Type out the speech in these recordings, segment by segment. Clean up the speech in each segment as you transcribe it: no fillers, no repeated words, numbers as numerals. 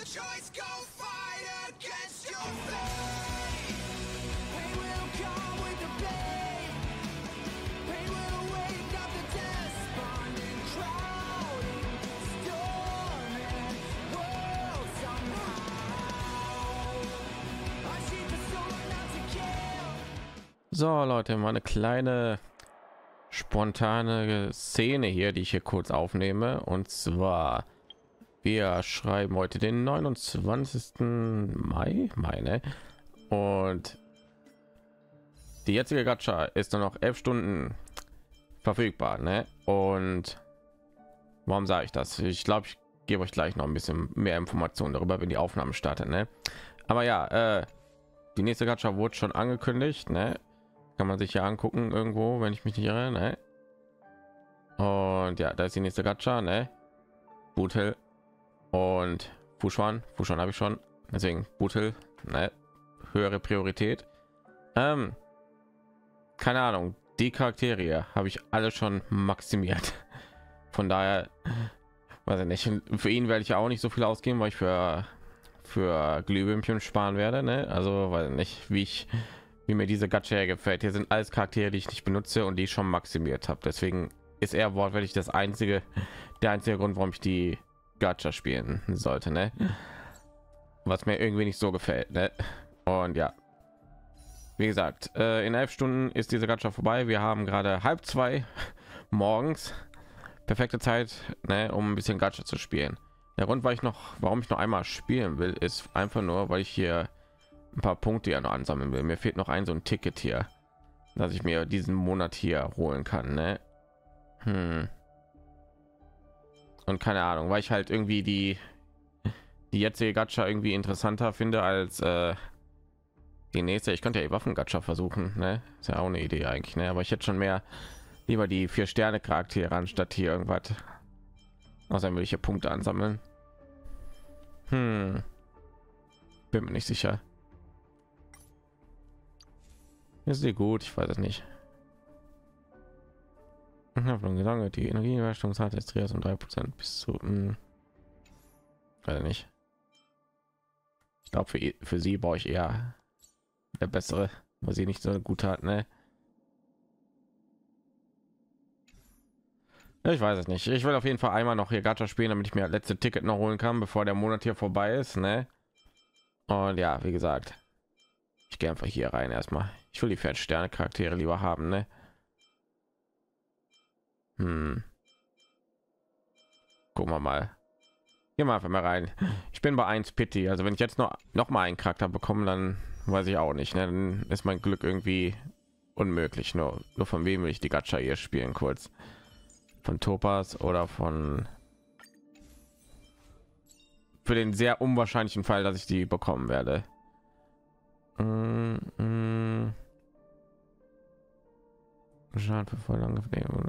So Leute, mal eine kleine spontane Szene hier, die ich hier kurz aufnehme. Und zwar, wir schreiben heute den 29. Mai, meine. Und die jetzige Gacha ist nur noch 11 Stunden verfügbar, ne? Und warum sage ich das? Ich glaube, ich gebe euch gleich noch ein bisschen mehr Informationen darüber, wenn die Aufnahme startet, ne? Aber ja, die nächste Gacha wurde schon angekündigt, ne? Kann man sich ja angucken irgendwo, wenn ich mich nicht irre, ne? Und ja, da ist die nächste Gacha, ne? Bootle und Fuschwan habe ich schon, deswegen Bootle, ne? Höhere Priorität. Keine Ahnung, die Charaktere habe ich alle schon maximiert. Von daher weiß ich nicht. Für ihn werde ich ja auch nicht so viel ausgeben, weil ich für Glühwürmchen sparen werde, ne? Also weiß ich nicht, wie mir diese Gacha gefällt. Hier sind alles Charaktere, die ich nicht benutze und die ich schon maximiert habe. Deswegen ist er wortwörtlich der einzige Grund, warum ich die Gacha spielen sollte, ne? Was mir irgendwie nicht so gefällt, ne? Und ja, wie gesagt, in 11 Stunden ist diese Gacha vorbei. Wir haben gerade 1:30 morgens, perfekte Zeit, ne, um ein bisschen Gacha zu spielen. Der Grund, warum ich noch einmal spielen will, ist einfach nur, weil ich hier ein paar Punkte ja noch ansammeln will. Mir fehlt noch so ein Ticket hier, dass ich mir diesen Monat hier holen kann, ne? Und keine Ahnung, weil ich halt irgendwie die jetzige Gacha irgendwie interessanter finde als die nächste. Ich könnte ja die Waffen-Gacha versuchen, ne? Ist ja auch eine Idee eigentlich, ne? Aber ich hätte schon lieber die 4-Sterne-Charaktere anstatt hier irgendwas. Außerdem will ich hier Punkte ansammeln. Bin mir nicht sicher. Ist sie gut? Ich weiß es nicht. Ich habe gesagt, die Energieüberstellungszeit ist Trias um 3% bis zu. Weiß nicht. Ich glaube, für sie brauche ich eher der bessere, weil sie nicht so gut hat, ne? Ich weiß es nicht. Ich will auf jeden Fall einmal noch hier Gacha spielen, damit ich mir das letzte Ticket noch holen kann, bevor der Monat hier vorbei ist, ne? Und ja, wie gesagt, ich gehe einfach hier rein erstmal. Ich will die 4-Sterne Charaktere lieber haben, ne? Gucken wir mal. Gehen wir einfach mal rein. Ich bin bei 1 Pity, also wenn ich jetzt noch mal einen Charakter bekomme, dann weiß ich auch nicht, ne? Dann ist mein Glück irgendwie unmöglich. Nur von wem will ich die Gacha hier spielen? Kurz von Topaz oder für den sehr unwahrscheinlichen Fall, dass ich die bekommen werde. Schade für voll lange.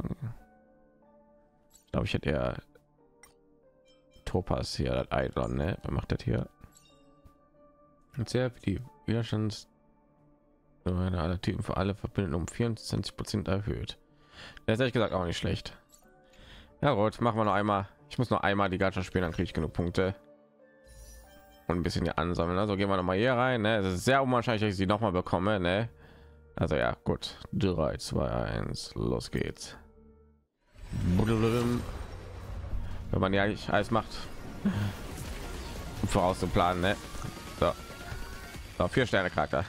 Ich glaube, ich hätte ja Topaz hier, das Eidon, ne? Wer macht das hier? Und sehr für die Widerstands aller Typen für alle Verbindungen um 24% erhöht. Das ist ehrlich gesagt auch nicht schlecht. Ja gut, machen wir noch einmal. Ich muss noch einmal die Gacha spielen, dann kriege ich genug Punkte und ein bisschen hier ansammeln. Also gehen wir noch mal hier rein, ne? Es ist sehr unwahrscheinlich, dass ich sie noch mal bekomme, ne? Also ja, gut. 3, 2, 1, los geht's. Wenn man ja nicht alles macht, voraus zu planen, ne? So, 4-Sterne Charakter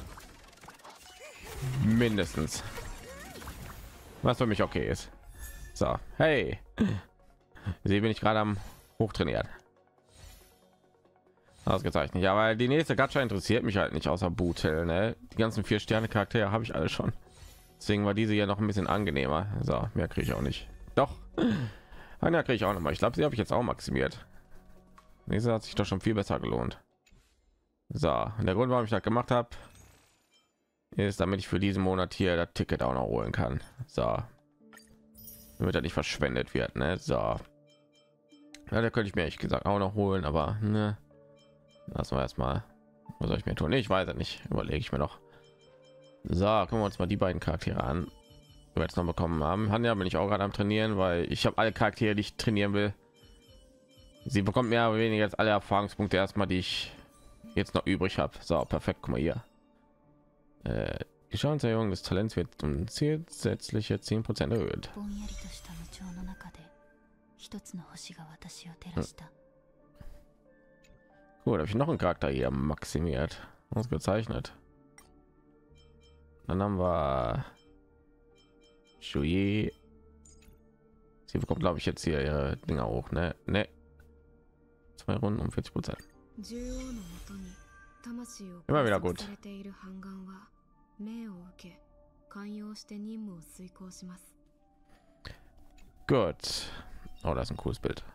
mindestens, was für mich okay ist. So, hey, sie bin ich gerade am hochtrainiert. Ausgezeichnet. Ja, weil die nächste Gacha interessiert mich halt nicht, außer Bootle, ne? Die ganzen 4-Sterne Charaktere habe ich alle schon. Deswegen war diese ja noch ein bisschen angenehmer. So, mehr kriege ich auch nicht. Doch, einer kriege ich auch noch mal. Ich glaube, sie habe ich jetzt auch maximiert. Diese hat sich doch schon viel besser gelohnt. So, und der Grund, warum ich das gemacht habe, ist, damit ich für diesen Monat hier das Ticket auch noch holen kann. So, damit er nicht verschwendet wird, ne? So, ja, da könnte ich mir ehrlich gesagt auch noch holen, aber ne, lassen wir erstmal. Was soll ich mir tun? Ich weiß es nicht, überlege ich mir noch. So, gucken wir uns mal die beiden Charaktere an, die wir jetzt noch bekommen haben. Hanja bin ich auch gerade am trainieren, weil ich habe alle Charaktere, die ich trainieren will. Sie bekommt mehr oder weniger jetzt alle Erfahrungspunkte erstmal, die ich jetzt noch übrig habe. So, perfekt. Guck mal hier. Die Chancenerhöhung des Talents wird um zusätzliche 10% erhöht. Gut, habe ich noch einen Charakter hier maximiert, ausgezeichnet. Dann haben wir Julie. Sie bekommt, glaube ich, jetzt hier ihre Dinger hoch, ne? Ne. 2 Runden um 40%. Immer wieder gut. Gut. Oh, das ist ein cooles Bild.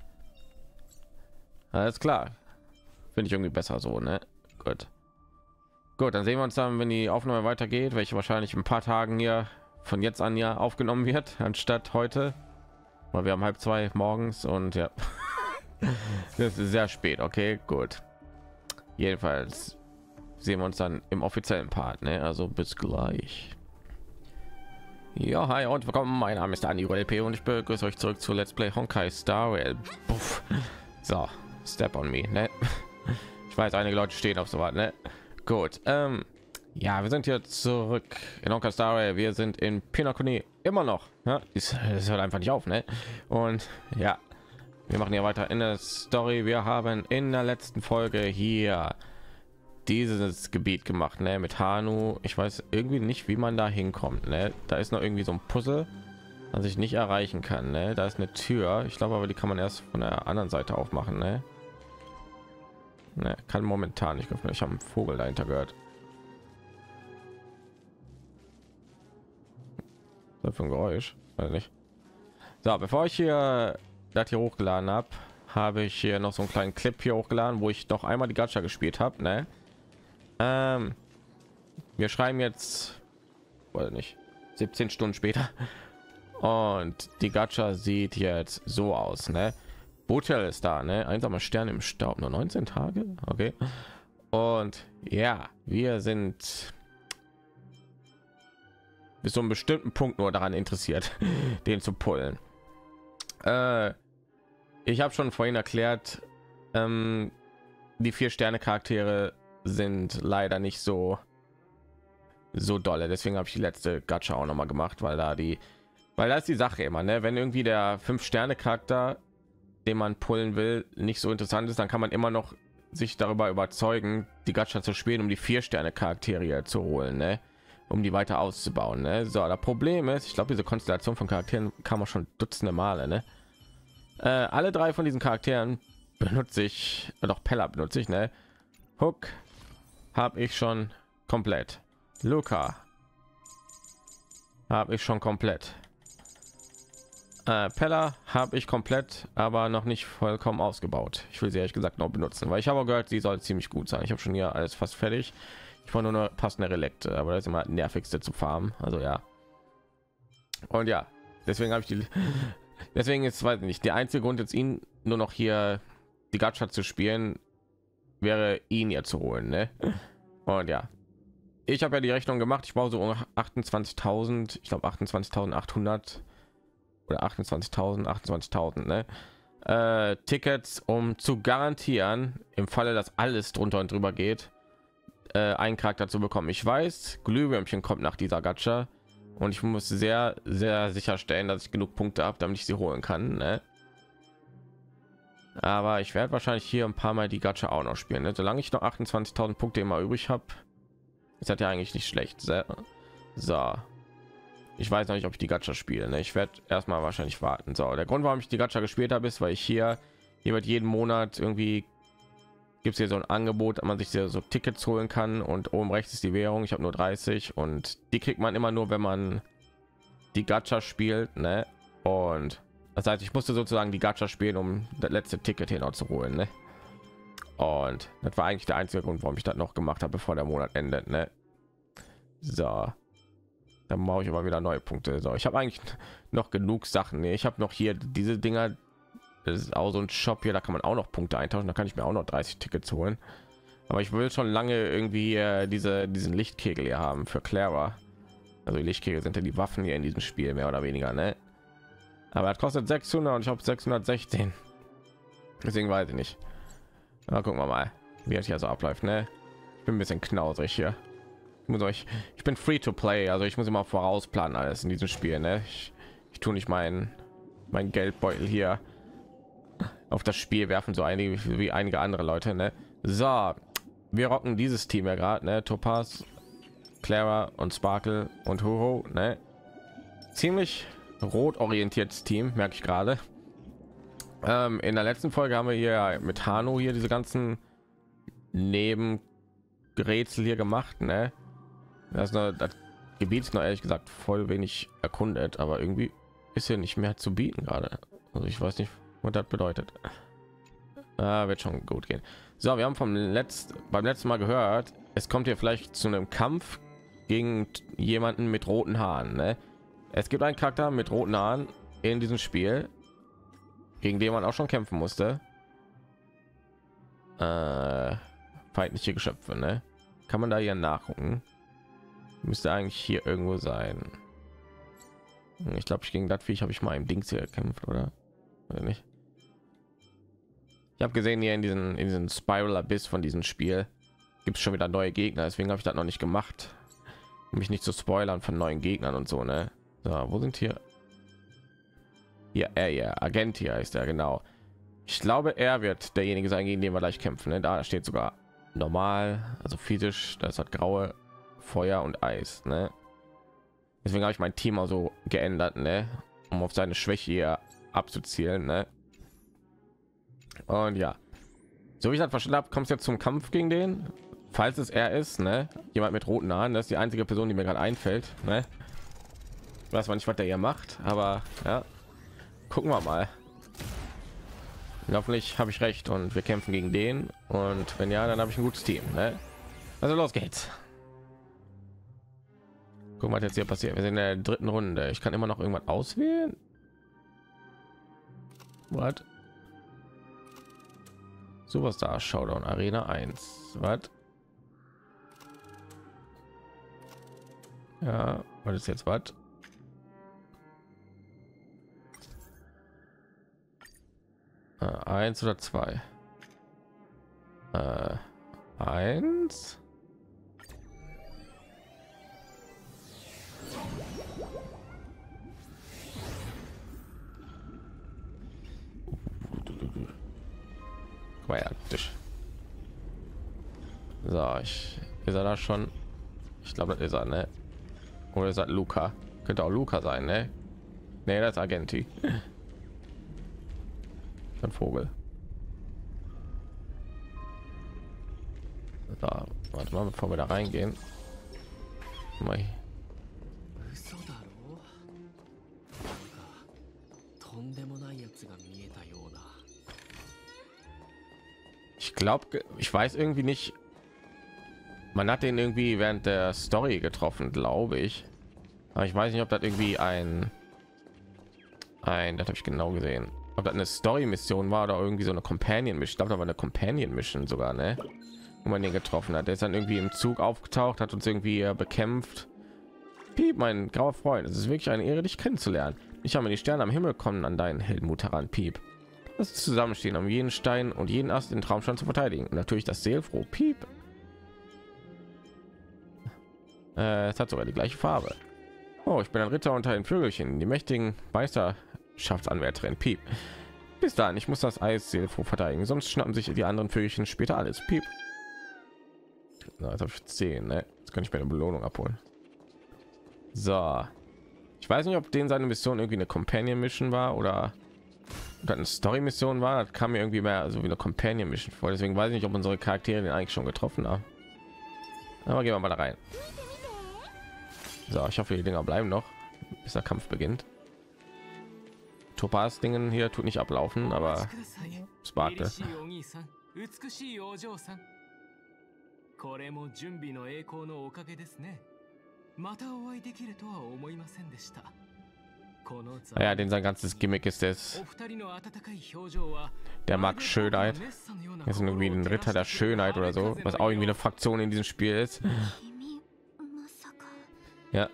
Alles klar. Finde ich irgendwie besser so, ne? Gut. Gut, dann sehen wir uns dann, wenn die Aufnahme weitergeht, welche wahrscheinlich in ein paar Tagen hier von jetzt an ja aufgenommen wird, anstatt heute. Weil wir haben 1:30 morgens und ja. Das ist sehr spät, okay, gut. Jedenfalls sehen wir uns dann im offiziellen Part, ne? Also bis gleich. Ja, hi und willkommen. Mein Name ist Dani LP und ich begrüße euch zurück zu Let's Play Honkai Star Rail. Puff. So, step on me, ne? Ich weiß, einige Leute stehen auf so was, ne? Gut, ja, wir sind hier zurück in Honkai Star Rail. Wir sind in Penacony immer noch, ja? Es hört einfach nicht auf, ne? Und ja, wir machen hier weiter in der Story. Wir haben in der letzten Folge hier dieses Gebiet gemacht, ne, mit Hanu. Ich weiß irgendwie nicht, wie man da hinkommt, ne? Da ist noch irgendwie so ein Puzzle, was ich nicht erreichen kann, ne? Da ist eine Tür. Ich glaube aber, die kann man erst von der anderen Seite aufmachen, ne? Ne, kann momentan nicht öffnen. Ich habe einen Vogel dahinter gehört. Was für ein Geräusch? Weiß nicht. So, bevor ich hier das hier hochgeladen habe ich hier noch so einen kleinen Clip hier hochgeladen, wo ich noch einmal die Gacha gespielt habe, ne? Wir schreiben jetzt, oder nicht, 17 Stunden später und die Gacha sieht jetzt so aus, ne? Botel ist da, ne? Einsamer Stern im Staub, nur 19 Tage, okay. Und ja, wir sind bis zu einem bestimmten Punkt nur daran interessiert, den zu pullen. Ich habe schon vorhin erklärt, die 4-Sterne-Charaktere sind leider nicht so dolle. Deswegen habe ich die letzte Gacha auch noch mal gemacht, weil da ist die Sache immer, ne? Wenn irgendwie der 5-Sterne-Charakter, den man pullen will, nicht so interessant ist, dann kann man immer noch sich darüber überzeugen, die Gacha zu spielen, um die 4-Sterne-Charaktere zu holen, ne? Um die weiter auszubauen, ne? So, das Problem ist, ich glaube, diese Konstellation von Charakteren kann man schon dutzende Male, ne? Alle 3 von diesen Charakteren benutze ich, doch Pella benutze ich, ne? Hook habe ich schon komplett. Luca habe ich schon komplett. Pella habe ich komplett, aber noch nicht vollkommen ausgebaut. Ich will sie ehrlich gesagt noch benutzen, weil ich habe gehört, sie soll ziemlich gut sein. Ich habe schon hier alles fast fertig. Ich war nur eine passende Relekte, aber das ist immer nervigste zu farmen. Also ja. Und ja, deswegen habe ich deswegen ist, weiß nicht, der einzige Grund jetzt ihn nur noch hier die Gacha zu spielen, wäre ihn ja zu holen, ne? Und ja, ich habe ja die Rechnung gemacht. Ich brauche so 28.000, ich glaube 28.800 oder 28.000, ne? Tickets, um zu garantieren, im Falle, dass alles drunter und drüber geht, einen Charakter zu bekommen. Ich weiß, Glühwürmchen kommt nach dieser Gacha und ich muss sehr sicherstellen, dass ich genug Punkte habe, damit ich sie holen kann, ne? Aber ich werde wahrscheinlich hier ein paar Mal die Gacha auch noch spielen, ne? Solange ich noch 28.000 Punkte immer übrig habe, ist das ja eigentlich nicht schlecht. So, ich weiß noch nicht, ob ich die Gacha spiele, ne? Ich werde erstmal wahrscheinlich warten. So, der Grund, warum ich die Gacha gespielt habe, ist, weil ich hier wird jeden Monat irgendwie, gibt es hier so ein Angebot, man sich so Tickets holen kann und oben rechts ist die Währung. Ich habe nur 30 und die kriegt man immer nur, wenn man die Gacha spielt, ne? Und das heißt, ich musste sozusagen die Gacha spielen, um das letzte Ticket hinauszuholen, ne? Und das war eigentlich der einzige Grund, warum ich das noch gemacht habe, bevor der Monat endet, ne? So, dann brauche ich aber wieder neue Punkte. So, ich habe eigentlich noch genug Sachen, ne? Ich habe noch hier diese Dinger, das ist auch so ein Shop hier, da kann man auch noch Punkte eintauschen, da kann ich mir auch noch 30 Tickets holen. Aber ich will schon lange irgendwie diesen Lichtkegel hier haben für Clara. Also die Lichtkegel sind ja die Waffen hier in diesem Spiel, mehr oder weniger, ne? Aber das kostet 600 und ich habe 616. Deswegen weiß ich nicht. Na, gucken wir mal, wie das hier so abläuft. Ne? Ich bin ein bisschen knausrig hier. Ich bin free to play, also ich muss immer vorausplanen alles in diesem Spiel. Ne? Ich tue nicht mein Geldbeutel hier auf das Spiel werfen, so einige wie einige andere Leute. Ne? So, wir rocken dieses Team ja gerade. Ne? Topaz, Clara und Sparkle und Huro. Ne? Ziemlich rot orientiertes Team, merke ich gerade. In der letzten Folge haben wir hier mit Hano hier diese ganzen Nebenrätsel hier gemacht. Ne? Das Gebiet ist noch ehrlich gesagt voll wenig erkundet, aber irgendwie ist hier nicht mehr zu bieten gerade. Also ich weiß nicht, was das bedeutet. Wird schon gut gehen. So, wir haben beim letzten Mal gehört, es kommt hier vielleicht zu einem Kampf gegen jemanden mit roten Haaren. Ne? Es gibt einen Charakter mit roten Haaren in diesem Spiel, gegen den man auch schon kämpfen musste. Feindliche Geschöpfe. Ne? Kann man da hier nachgucken? Müsste eigentlich hier irgendwo sein. Ich glaube, gegen das Viech habe ich mal im Dings hier gekämpft, oder nicht? Ich habe gesehen, hier in diesen Spiral Abyss von diesem Spiel gibt es schon wieder neue Gegner. Deswegen habe ich das noch nicht gemacht, um mich nicht zu spoilern von neuen Gegnern und so. Ne? So, wo sind hier? Hier, ja, Agent hier ist er, genau. Ich glaube, er wird derjenige sein, gegen den wir gleich kämpfen. Ne? Da steht sogar normal, also physisch. Das hat graue, Feuer und Eis. Ne? Deswegen habe ich mein Team also geändert, ne? Um auf seine Schwäche hier abzuzielen. Ne? Und ja, so wie ich das verstanden habe, kommt es jetzt zum Kampf gegen den. Falls es er ist, ne? Jemand mit roten Haaren, das ist die einzige Person, die mir gerade einfällt. Ne? Ich weiß nicht, was der hier macht, aber ja, gucken wir mal. Hoffentlich habe ich recht und wir kämpfen gegen den. Und wenn ja, dann habe ich ein gutes Team. Ne? Also los geht's. Guck mal, was jetzt hier passiert. Wir sind in der dritten Runde. Ich kann immer noch irgendwas auswählen. Was? Superstar Showdown Arena 1. Was? Ja, was ist jetzt was? Eins oder zwei? Eins. So, ist er da schon? Ich glaube, das ist er, ne? Oder ist das Luca? Könnte auch Luca sein, ne? Ne, das ist Agenti. Ein Vogel. Da, warte mal, bevor wir da reingehen. Mal. Ich glaube, ich weiß irgendwie nicht. Man hat den irgendwie während der Story getroffen, glaube ich. Aber ich weiß nicht, ob das irgendwie das habe ich genau gesehen. Ob das eine Story-Mission war oder irgendwie so eine Companion-Mission. Ich glaube, da war eine Companion-Mission sogar, ne? Wo man den getroffen hat. Der ist dann irgendwie im Zug aufgetaucht, hat uns irgendwie bekämpft. Piep, mein grauer Freund, es ist wirklich eine Ehre, dich kennenzulernen. Ich habe die Sterne am Himmel kommen an deinen Heldenmut heran, Piep. Das Zusammenstehen, um jeden Stein und jeden Ast in Traumstand zu verteidigen. Und natürlich das Seelfroh, Piep. Es hat sogar die gleiche Farbe. Oh, ich bin ein Ritter unter den Vögelchen, die mächtigen Meisterschaftsanwärterin, Piep. Bis dahin, ich muss das Eis Seelfroh verteidigen, sonst schnappen sich die anderen Vögelchen später alles, Piep. Na, jetzt habe ich 10, ne? Jetzt kann ich mir eine Belohnung abholen. So, ich weiß nicht, ob den seine Mission irgendwie eine Companion Mission war oder eine Story Mission war. Das kam mir irgendwie mehr so wie eine Companion Mission vor, deswegen weiß ich nicht, ob unsere Charaktere den eigentlich schon getroffen haben. Aber gehen wir mal da rein. So, ich hoffe, die Dinger bleiben noch, bis der Kampf beginnt. Topaz Dingen hier tut nicht ablaufen, aber Sparkle. これも準備の栄光のおかげですね。またお会いできるとは思いませんでした。 Ja, den sein ganzes Gimmick ist es. Der mag Schönheit. Das ist irgendwie ein Ritter der Schönheit oder so, was auch irgendwie eine Fraktion in diesem Spiel ist. Ja.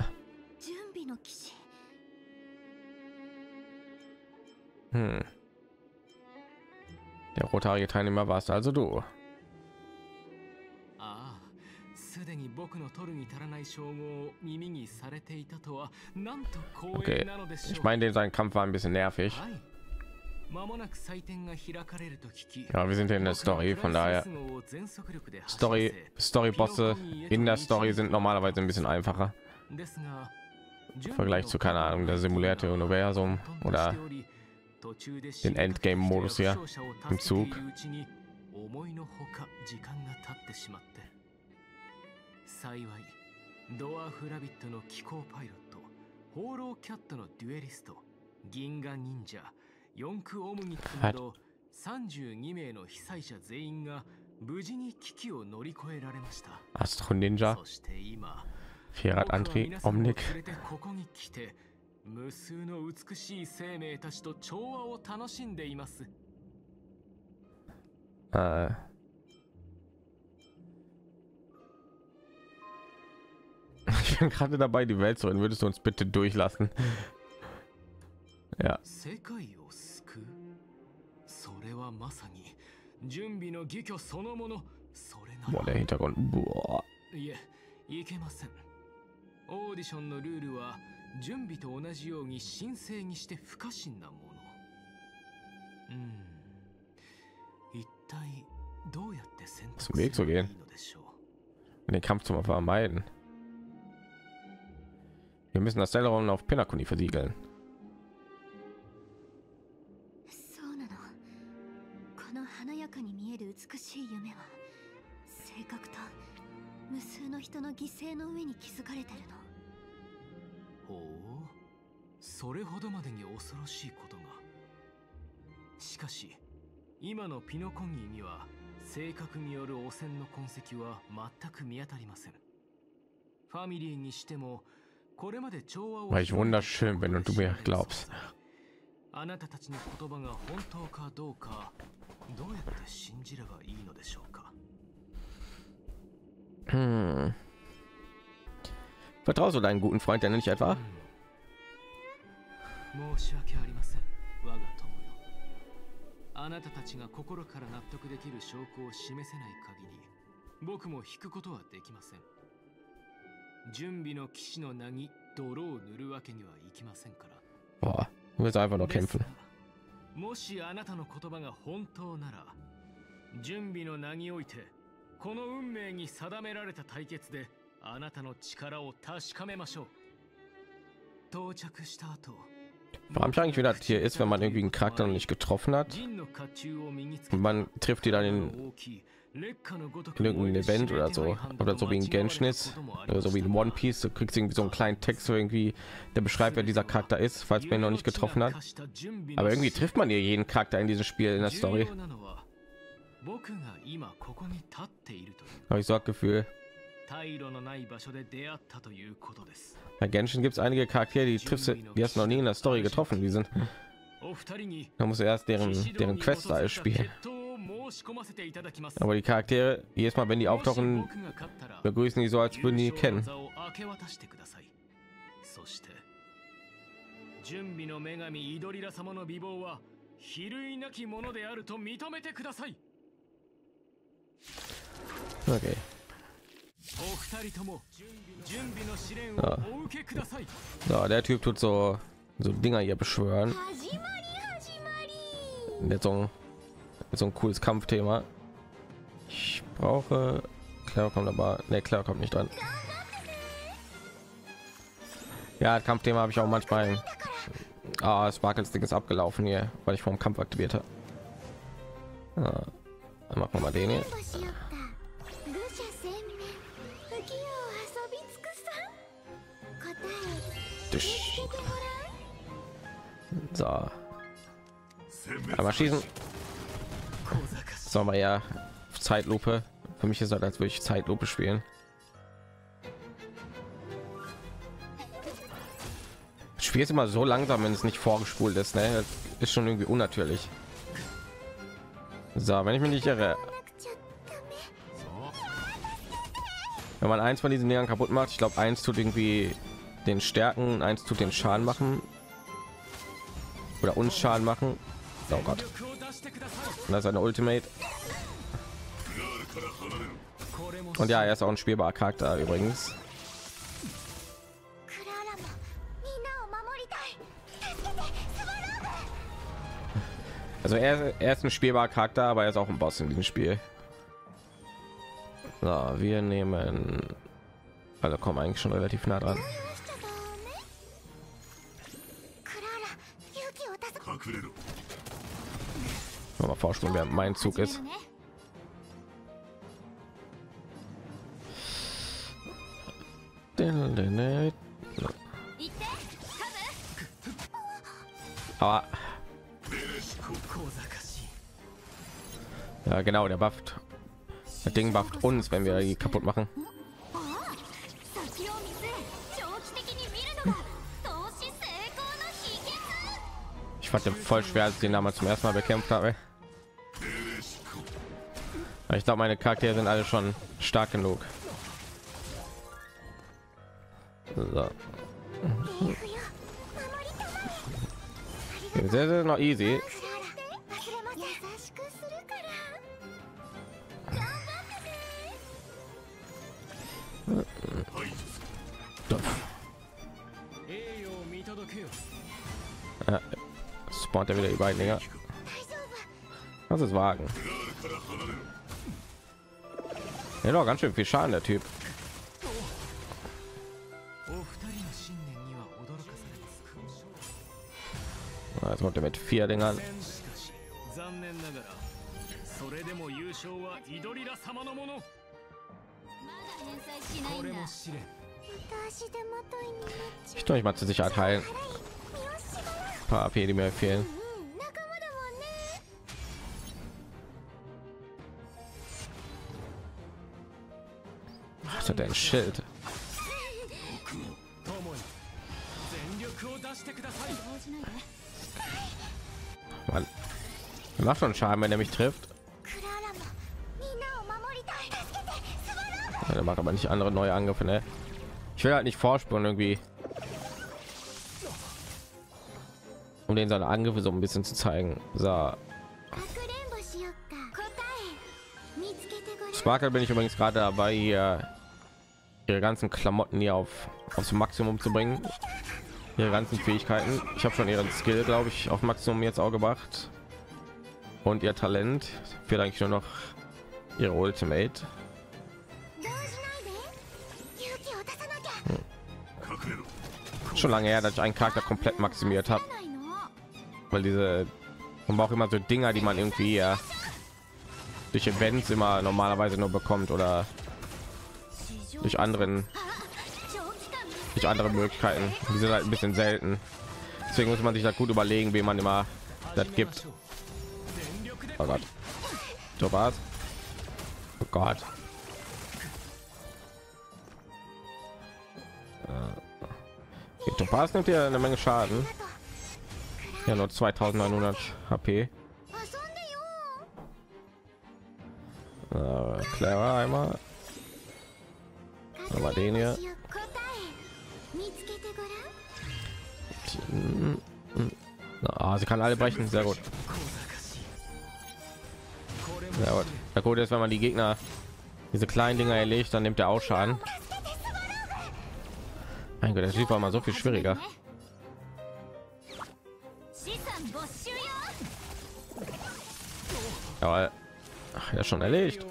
Der rothaarige Teilnehmer warst also du. ああ、すでに僕の取るに足らない称号を耳にされていたとは、なんと光 Okay. 栄なのでしょ Ich う。 meine, sein Kampf war ein bisschen nervig. はい。間もなく祭典が開かれると聞き、 Ja, wir sind in der Story, von daher Story-Bosse in der Story sind normalerweise ein bisschen einfacher. Im Vergleich zu, keine Ahnung, der simulierte Universum oder den Endgame-Modus hier im Zug. 思いのほか時間が経ってしまって、幸いドワーフラビットの機構パイロット、放浪キャットのデュエリスト、銀河忍者、四駆オムニックなど32名の被災者全員が無事に危機を乗り越えられました。 Astro Ninja, そして今、 Vierradantrieb, Omnic. ここに来て無数の美しい生命たちと調和を楽しんでいます。 Ich bin gerade dabei, die Welt zu retten. Würdest du uns bitte durchlassen? Ja. 世界を救う。それはまさに準備の義挙そのもの。それなら。 Boah, der Hintergrund. Boah. いえ、いけません。オーディションのルールは準備と同じように神聖にして不可侵なもの。一体どうやって選択すればいいのでしょう。 Den Kampf zu vermeiden. Wir müssen das Stellarun auf Penacony versiegeln. そうなの。この華やかに見える美しい夢は正確と無数の人の犠牲の上に築かれてるの。 ほう、それほどまでに恐ろしいことが。しかし今のピノコンギには性格による汚染の痕跡は全く見当たりません。ファミリーにしてもこれまで調和を War ich wunderschön, wenn du mir glaubst. あなたたちの言葉が本当かどうか、どうやって信じればいいのでしょうか。 Vertraust du deinen guten Freund denn nicht etwa? 申し訳ありません、我が友よ。あなたたちが心から納得できる証拠を示せない限り、僕も引くことはできません。準備の騎士の名に泥を塗るわけにはいきませんから。 Boah, du willst einfach nur kämpfen. もしあなたの言葉が本当なら、準備の名においてこの運命に定められた対決であなたの力を確かめましょう。到着した後、 Warum ich eigentlich wieder hier ist, wenn man irgendwie einen Charakter noch nicht getroffen hat und man trifft die dann in irgendeinem Event oder so wie ein Genshin ist oder so wie in One Piece, du kriegst irgendwie so einen kleinen Text irgendwie, der beschreibt, wer dieser Charakter ist, falls man ihn noch nicht getroffen hat. Aber irgendwie trifft man hier jeden Charakter in diesem Spiel in der Story. Habe ich so das Gefühl. Bei Genshin gibt es einige Charaktere, die triffst du, die hast du noch nie in der Story getroffen. Die sind, da musst du erst deren Quest da spielen. Aber die Charaktere, jedes Mal, wenn die auftauchen, begrüßen die so, als würden die kennen. 準備の女神イドリラ様の美貌は比類なきものであると認めてください。 Okay. お二人とも準備の試練をお受けください。 So, der Typ tut so Dinger hier beschwören. Der so ein cooles Kampfthema. Ich brauche Claire kommt aber ne, Claire kommt nicht dran. Ja, das Kampfthema habe ich auch manchmal. Sparkles Ding ist abgelaufen hier, weil ich vom Kampf aktiviert habe. Dann machen wir mal den hier. So. Einmal schießen. Sollen wir ja Zeitlupe. Für mich ist das, als würde ich Zeitlupe spielen. Das Spiel ist immer so langsam, wenn es nicht vorgespult ist. Ne? Das ist schon irgendwie unnatürlich. So, wenn ich mich nicht irre. Wenn man eins von diesen Dingern kaputt macht, ich glaube, eins tut irgendwie den Stärken, eins tut den Schaden machen. Oder uns Schaden machen. Oh Gott. das ist eine Ultimate. Und ja, er ist auch ein spielbarer Charakter übrigens. Also er ist ein spielbarer Charakter, aber er ist auch ein Boss in diesem Spiel. So, wir nehmen, also kommen eigentlich schon relativ nah dran. Mal vorstellen, wer mein Zug ist. Aber ja, genau, der bufft. Das Ding bufft uns, wenn wir die kaputt machen. Ich fand den voll schwer, als ich den damals zum ersten Mal bekämpft habe. Ich glaube, meine Charaktere sind alle schon stark genug. So. Sehr, sehr noch easy. Spawnt er wieder die beiden Dinger. Was ist Wagen? Ja, doch ganz schön viel Schaden, der Typ. Jetzt kommt er mit 4 Dingern. Ich tue mich mal zur Sicherheit heilen. Ein paar AP, die mir fehlen. Was hat der ein Schild? Mann. Er macht schon Schaden, wenn er mich trifft. Er macht aber nicht andere neue Angriffe, ne? Ich will halt nicht vorspulen irgendwie, um den seine Angriffe so ein bisschen zu zeigen. So. Sparkle bin ich übrigens gerade dabei, hier ihre ganzen Klamotten hier aufs Maximum zu bringen. Ihre ganzen Fähigkeiten. Ich habe schon ihren Skill, glaube ich, auf Maximum jetzt auch gebracht. Und ihr Talent. Fehlt eigentlich nur noch ihre Ultimate. Schon lange her, dass ich einen Charakter komplett maximiert habe. Weil diese, man braucht immer so Dinger, die man irgendwie durch Events immer normalerweise nur bekommt oder durch andere Möglichkeiten. Die sind halt ein bisschen selten. Deswegen muss man sich da gut überlegen, wie man immer das gibt. Oh Gott. So war's. Oh Gott. Topaz nimmt ja eine Menge Schaden. Ja, nur 2900 HP. Clara einmal. Aber den hier. Sie kann alle brechen, sehr gut. Ja, gut. Der Code ist, wenn man die Gegner, diese kleinen Dinger erlegt, dann nimmt er auch Schaden. Mein Gott, der Typ war mal so viel schwieriger. Aber er ist schon erledigt.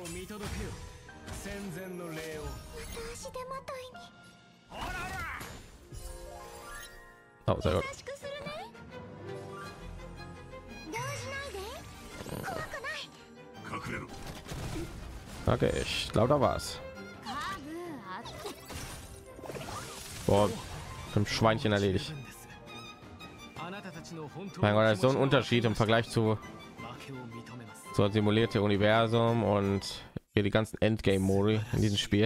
Oh, sehr gut. Okay, ich glaube, da war's. Boah, 5 Schweinchen erledigt. Mein Gott, das ist so ein Unterschied im Vergleich zu so simulierte Universum und hier die ganzen Endgame-Modi in diesem Spiel.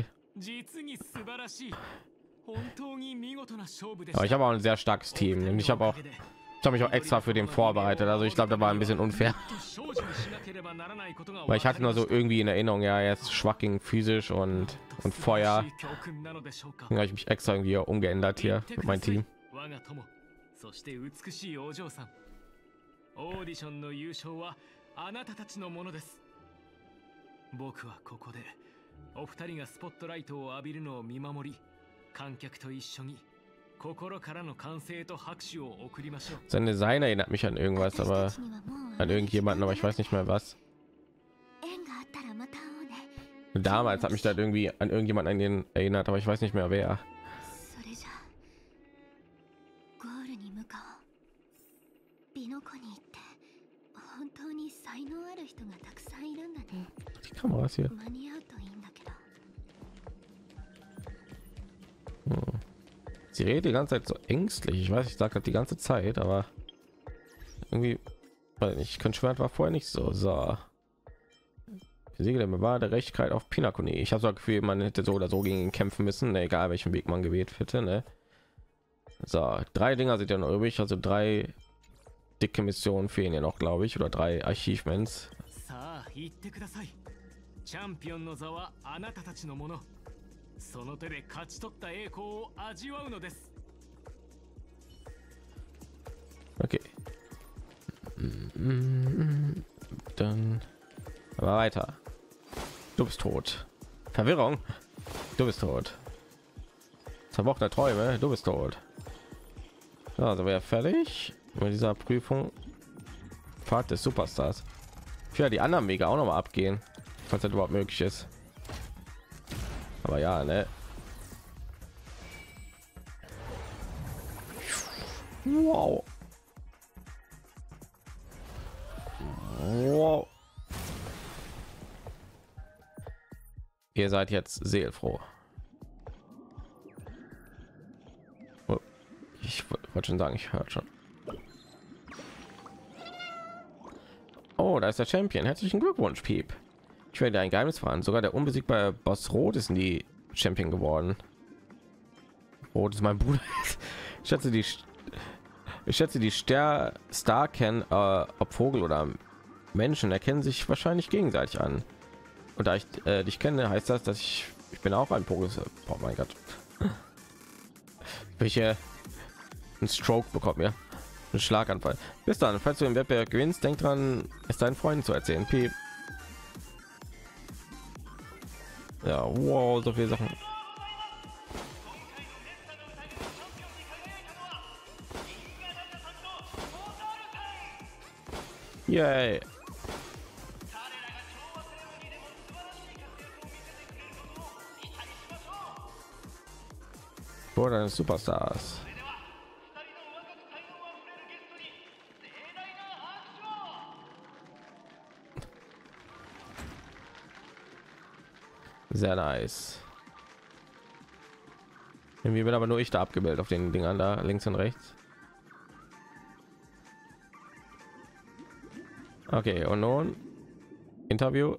Aber ich habe auch ein sehr starkes Team und ich habe mich auch extra für den vorbereitet. Also ich glaube, da war ein bisschen unfair, weil ich hatte nur so irgendwie in Erinnerung, ja, er ist schwach gegen physisch und Feuer. Deswegen habe ich mich extra irgendwie umgeändert hier mit meinem Team. あなたたちのものです。僕はここでお二人がスポットライトを浴びるのを見守り、観客と一緒に心からの歓声と拍手を送りましょう。 Sein Design erinnert mich an irgendwas, aber an irgendjemanden, aber ich weiß nicht mehr was. Damals hat mich das irgendwie an irgendjemanden erinnert, aber ich weiß nicht mehr wer. Die Kameras hier. Sie redet die ganze Zeit so ängstlich. Ich weiß, ich sage das die ganze Zeit, aber irgendwie, weil ich könnte schwören, war vorher nicht so. So. Siege der Bewahr der Rechtheit auf Pinakoni. Ich habe so das Gefühl, man hätte so oder so gegen ihn kämpfen müssen, ne, egal welchen Weg man gewählt hätte. Ne? So, 3 Dinger sind ja noch übrig, also 3 dicke Missionen fehlen ja noch, glaube ich, oder 3 Achievements. チャンピオンの座はあなたたちのもの。その手で勝ち取った栄光を味わうのです。 Okay. Dann aber weiter. Du bist tot. Verwirrung. Du bist tot. Zerbrochene Träume. Du bist tot. So, also wäre fertig mit dieser Prüfung. Pfad des Superstars. Für die anderen Wege auch noch mal abgehen, falls das überhaupt möglich ist. Aber ja, ne? Wow. Wow. Ihr seid jetzt seelfroh. Oh, ich wollte schon sagen, ich höre schon. Oh, da ist der Champion. Herzlichen Glückwunsch, Piep. Ich werde ein Geheimnis verraten. Sogar der unbesiegbare Boss Rot ist in die Champion geworden. Rot ist mein Bruder. Ich schätze die Star kennen, ob Vogel oder Menschen erkennen sich wahrscheinlich gegenseitig an. Und da ich dich kenne, heißt das, dass ich bin auch ein Vogel. Oh mein Gott. Welche ein Stroke bekommt mir. Ein Schlaganfall. Bis dann, falls du den Wettbewerb gewinnst, denk dran, es deinen Freunden zu erzählen. Piep. Ja, wow, so viele Sachen. Yay. Oder eines Superstars. Sehr nice. Irgendwie wird aber nur ich da abgebildet auf den Dingern da links und rechts. Okay, und nun Interview.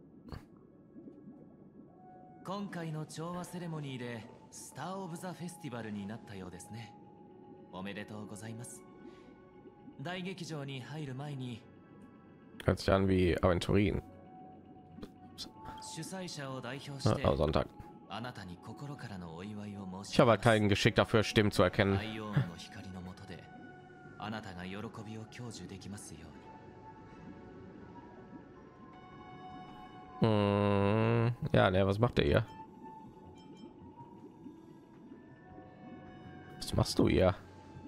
今回の調和セレモニーでスター・オブ・ザ・フェスティバルになったようですね。おめでとうございます。大劇場に入る前に Hört sich an wie Aventurin. 主催者を代表して Sonntag. あなたに心からのお祝いを申し Ich habe halt kein Geschick dafür, Stimmen zu erkennen. 太陽の光の下であなたが喜びを享受できますように。 Ja, ne, was macht er hier? Was machst du hier?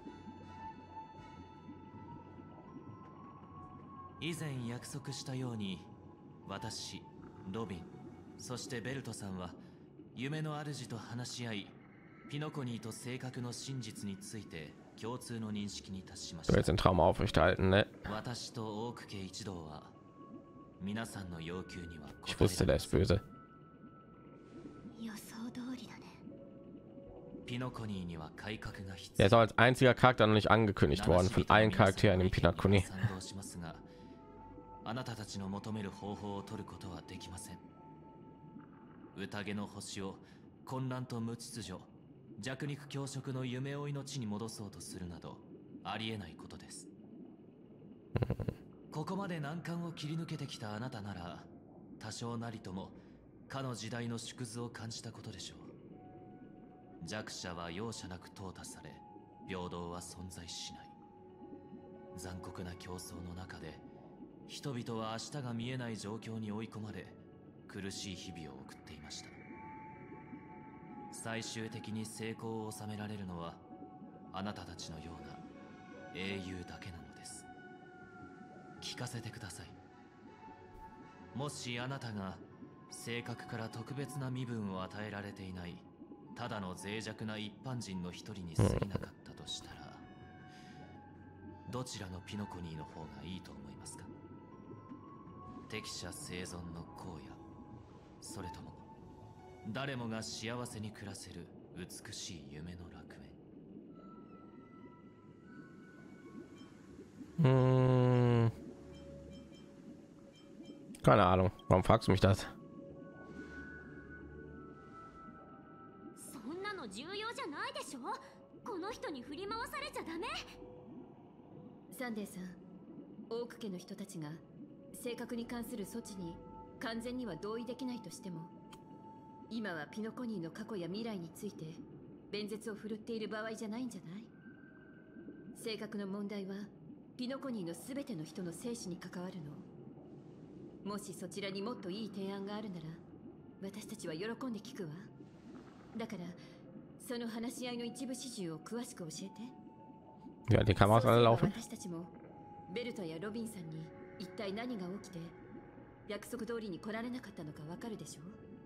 以前約束したように私ロビンそしてベルトさんは夢の主と話し合いピノコニーと性格の真実について共通の認識に達しまし Du た。 willst den Traum aufrechterhalten, ne? 私とオーク家一同は皆さんの要求には Ich wusste, der ist böse. 予想通りだね。 ピノコニーには改革が必 Er 要 ist auch als einziger Charakter noch nicht angekündigt worden von allen Charakteren im Pinakuni. 賛同しますがあなたたちの求める方法を取ることはできません。宴の星を混乱と無秩序弱肉強食の夢追いの地に戻そうとするなどありえないことです。ここまで難関を切り抜けてきたあなたなら多少なりともかの時代の縮図を感じたことでしょう。弱者は容赦なく淘汰され平等は存在しない。残酷な競争の中で人々は明日が見えない状況に追い込まれ、苦しい日々を送っていました。最終的に成功を収められるのはあなたたちのような英雄だけなのです。聞かせてください。もしあなたが性格から特別な身分を与えられていないただの脆弱な一般人の一人に過ぎなかったとしたら、どちらのピノコニーの方がいいと思いますか？適者生存の荒野、それとも誰もが幸せに暮らせる美しい夢の楽園。Keine Ahnung. Warum fragst du mich das? そんなの重要じゃないでしょ。この人に振り回されちゃダメ。 サンデーさん、オーク家の人たちが性格に関する措置に完全には同意できないとしても、今はピノコニーの過去や未来について弁舌を振るっている場合じゃないんじゃない？性格の問題はピノコニーの全ての人の生死に関わるの。もしそちらにもっといい提案があるなら、私たちは喜んで聞くわ。だからその話し合いの一部始終を詳しく教えて。 Ja, die Kameras alle laufen. 私たちもベルトやロビンさんに一体何が起きて約束通りに来られなかったのかわかるでしょ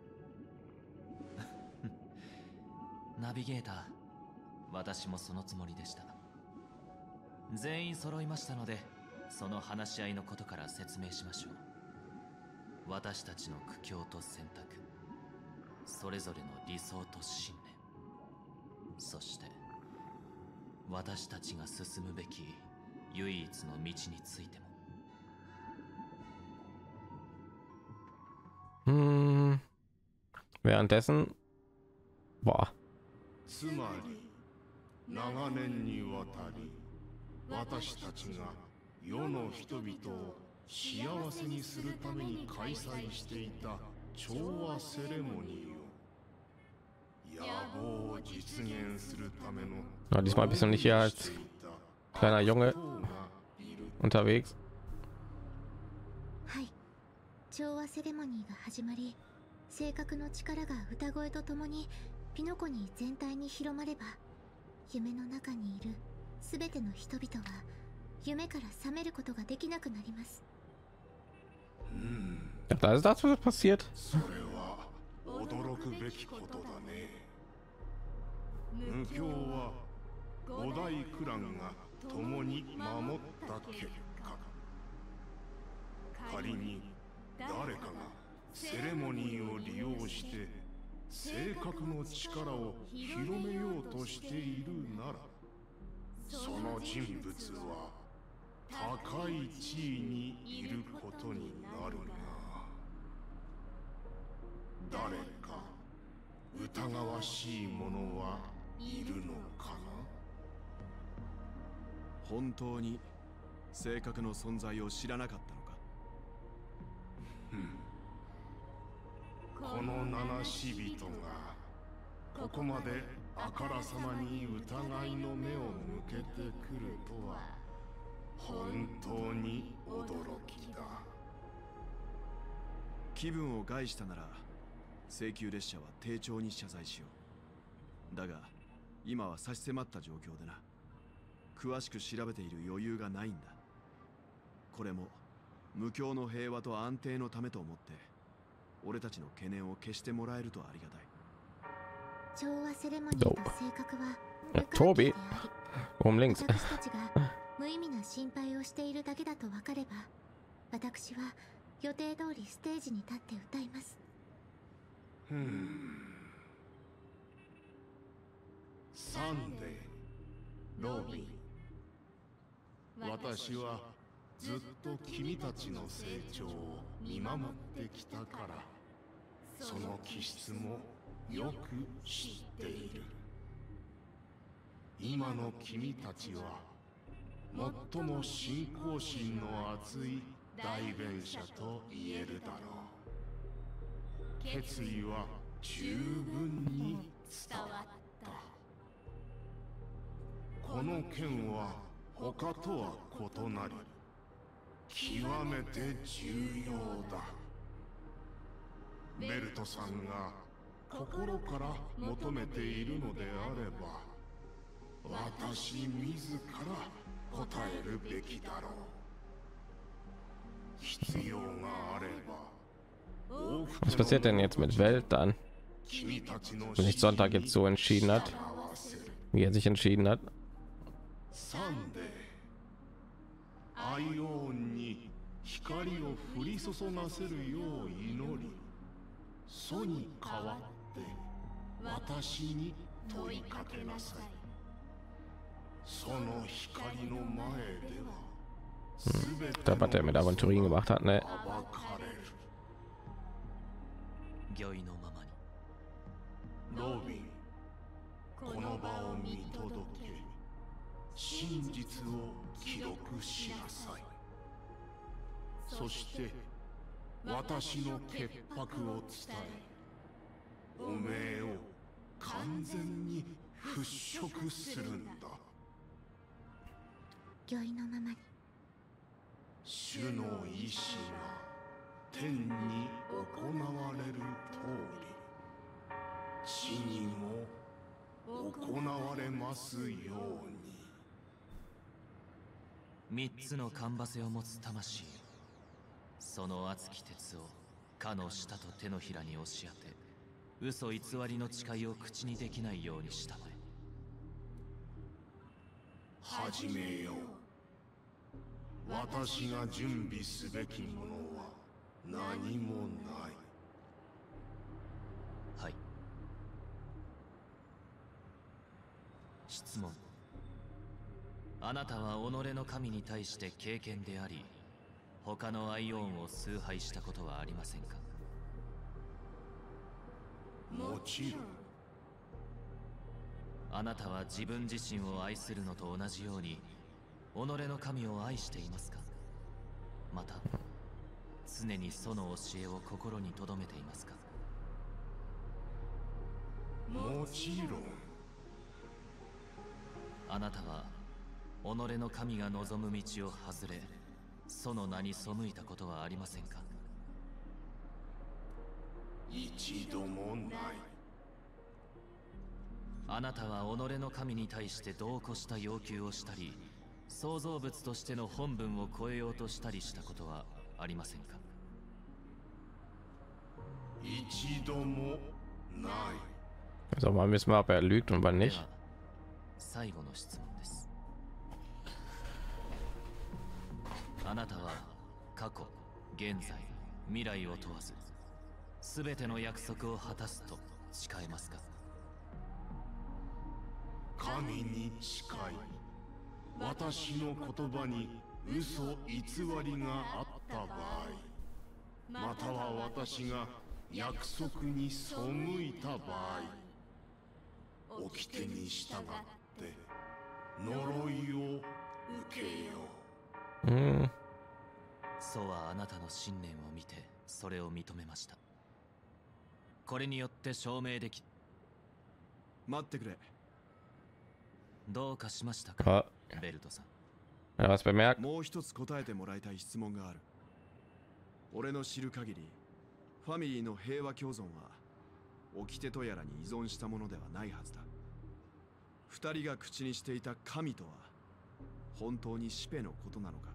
園。ナビゲーター、私もそのつもりでした。全員揃いましたので、その話し合いのことから説明しましょう。私たちの苦境と選択、それぞれの理想と信念、そして私たちが進むべき唯一の道についても。 Währenddessen, boah. つまり長年にわたり私たちが世の人々を幸せにするために開催していた調和セレモニーを野望を実現するための Ja, diesmal bist du nicht hier als kleiner Junge unterwegs. はい、調和セレモニーが始まり、性格の力が歌声とともにピノコニー全体に広まれば、夢の中にいるすべての人々は夢から覚めることができなくなります。 Da ist das, was passiert. それは驚くべきことだね。無教は五大クランが共に守った結果、仮に誰かがセレモニーを利用して性格の力を広めようとしているなら、その人物は高い地位にいることになるが、誰か疑わしい者はいるのかな？ 本当に性格の存在を知らなかったのか？ この七死人がここまであからさまに疑いの目を向けてくるとは本当に驚きだ。 気分を害したなら請求列車は丁重に謝罪しよう。だが今は差し迫った状況でな、詳しく調べている余裕がないんだ。これも無教の平和と安定のためと思って俺たちの懸念を消してもらえるとありがたい。 調和セレモニーと性格は Tobi, oben links. 私たちが無意味な心配をしているだけだと分かれば、私は予定通りステージに立って歌います。 サンデー、ロビン、私はずっと君たちの成長を見守ってきたから、その気質もよく知っている。今の君たちは最も信仰心の厚い代弁者と言えるだろう。決意は十分に伝わった。この剣は他とは異なり、 極めて重要だ。ベルトさんが心から求めているのであれば、私自ら答えるべきだろう。必要があれば。 Was passiert denn jetzt mit Welt dann? Wenn sich Sonntag jetzt so entschieden hat, wie er sich entschieden hat. アイオーンに光を降り注がせるよう祈り、ソに代わって私に問いかけなさい。その光の前では全て Da was er mit Aventurin gemacht hat, ne? 暴かれる。 御意のままに。 ロビン、この場を見届け、真実を記録しなさい。そして私の潔白を伝え、汚名を完全に払拭するんだ。 御意のままに。 主の意志が天に行われる通り、地にも行われますように。 三つのカンバセを持つ魂、その熱き鉄をかの舌と手のひらに押し当て、嘘偽りの誓いを口にできないようにしたまえ。 始めよう。私が準備すべきものは何もない。 はい。質問。あなたは己の神に対して敬虔であり、他のアイオーンを崇拝したことはありませんか？ もちろん。 あなたは自分自身を愛するのと同じように己の神を愛していますか？また常にその教えを心に留めていますか？ もちろん。 あなたは己の神が望む道を外れ、その名に背いたことはありませんか？ 一度もない。 あなたは己の神に対して度を越した要求をしたり、創造物としての本分を超えようとしたりしたことはありませんか？ 一度もない。 Also mal wissen wir, ob er lügt und wann で nicht. は最後の質問です。あなたは過去、現在、未来を問わず、すべての約束を果たすと誓えますか？ 神に誓い、私の言葉に嘘偽りがあった場合、または私が約束に背いた場合、掟に従って呪いを受けよう。 Hm. そうはあなたの信念を見てそれを認めました。これによって証明でき。 待ってくれ。 どうかしましたか、ベルトさん。 Hat er was bemerkt? もう一つ答えてもらいたい質問がある。俺の知る限り、ファミリーの平和共存は掟とやらに依存したものではないはずだ。二人が口にしていた神とは本当にシペのことなのか？